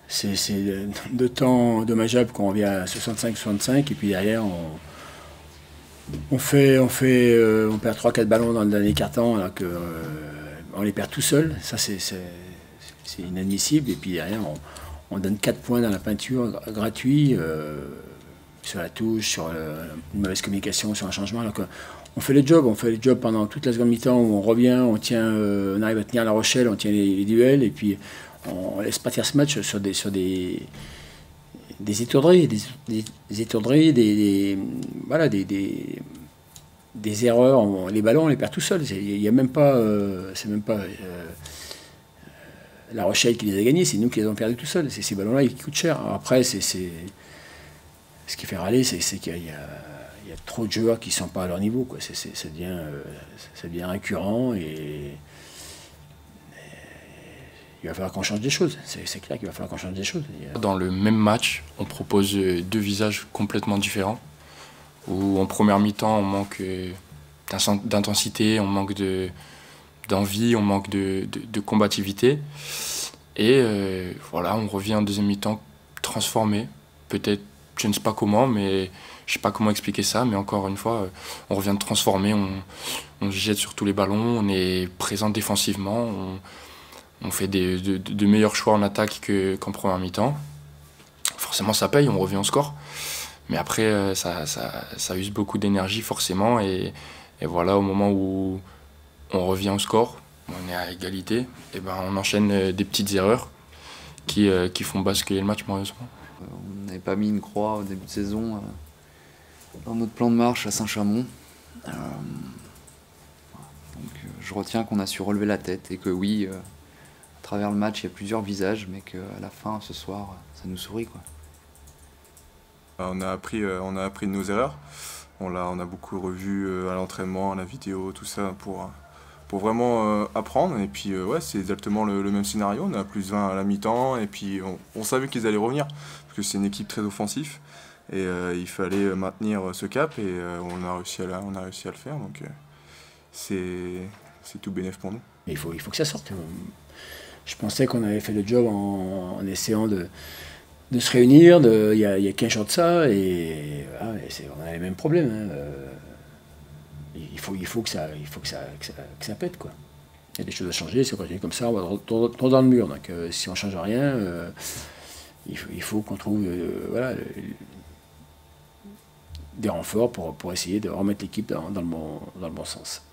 c'est de temps dommageable qu'on revient à 65-65 et puis derrière on perd 3-4 ballons dans le dernier quart-temps alors que on les perd tout seul. Ça c'est inadmissible et puis derrière on donne 4 points dans la peinture gratuit sur la touche, sur une mauvaise communication, sur un changement. Alors on fait le job pendant toute la seconde mi-temps où on revient, on arrive à tenir La Rochelle, on tient les duels et puis on laisse partir ce match sur des étourderies, voilà, des erreurs. Les ballons, on les perd tout seuls. Il y a même pas, c'est même pas La Rochelle qui les a gagnés, c'est nous qui les avons perdus tout seuls. C'est ces ballons-là qui coûtent cher. Alors après, ce qui fait râler, c'est qu'il y a trop de joueurs qui ne sont pas à leur niveau, quoi. Ça devient récurrent et il va falloir qu'on change des choses. C'est clair qu'il va falloir qu'on change des choses. Dans le même match, on propose deux visages complètement différents. Où en première mi-temps, on manque d'intensité, on manque d'envie, on manque de combativité. Et voilà, on revient en deuxième mi-temps transformé. Peut-être, je ne sais pas comment, mais je ne sais pas comment expliquer ça. Mais encore une fois, on revient de transformer, on se jette sur tous les ballons, on est présent défensivement, on fait de meilleurs choix en attaque qu'en première mi-temps. Forcément, ça paye, on revient au score. Mais après, ça use beaucoup d'énergie, forcément. Et voilà, au moment où on revient au score, on est à égalité, et ben on enchaîne des petites erreurs qui font basculer le match, malheureusement. On n'avait pas mis une croix au début de saison dans notre plan de marche à Saint-Chamond. Donc je retiens qu'on a su relever la tête et que oui, à travers le match, il y a plusieurs visages, mais qu'à la fin, ce soir, ça nous sourit, quoi. On a appris de nos erreurs. On a beaucoup revu à l'entraînement, à la vidéo, tout ça pour vraiment apprendre. Et puis ouais, c'est exactement le même scénario. On a plus 20 à la mi-temps et puis on savait qu'ils allaient revenir parce que c'est une équipe très offensive et il fallait maintenir ce cap et on a réussi à le faire. Donc c'est tout bénef pour nous. Mais il faut que ça sorte. Je pensais qu'on avait fait le job en essayant de se réunir, il y a 15 jours de ça, et voilà, on a les mêmes problèmes. Hein. Il faut que ça pète, quoi. Il y a des choses à changer, si on continue comme ça, on va trop dans le mur. Donc si on ne change rien, il faut qu'on trouve voilà, des renforts pour essayer de remettre l'équipe dans le bon sens.